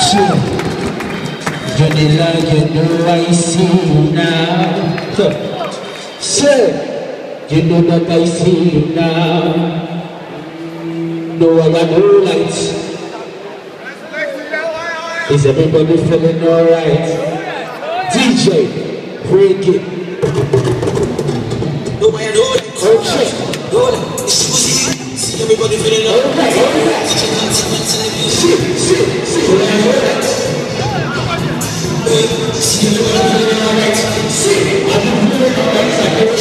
Johnny like you know I see you now. Say, you know that I see you now. No, I got no lights. Is everybody feeling alright? DJ, break it. Okay. See everybody feeling alright. See everybody feeling alright. See, I'm feeling alright.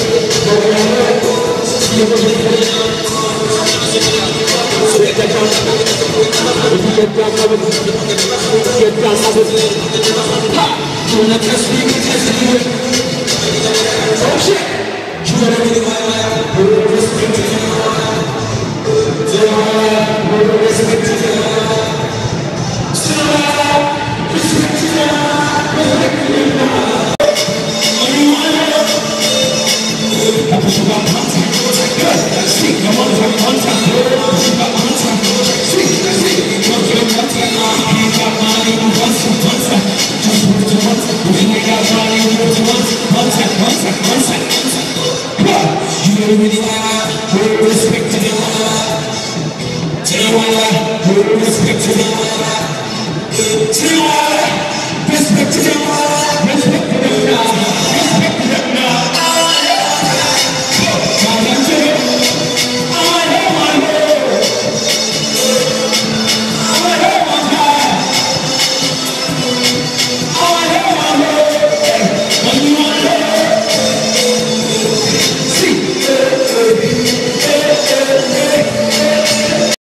See everybody feeling alright. So get down, if you get down, you wanna test me, oh shit! You wanna really wild, respect to respect to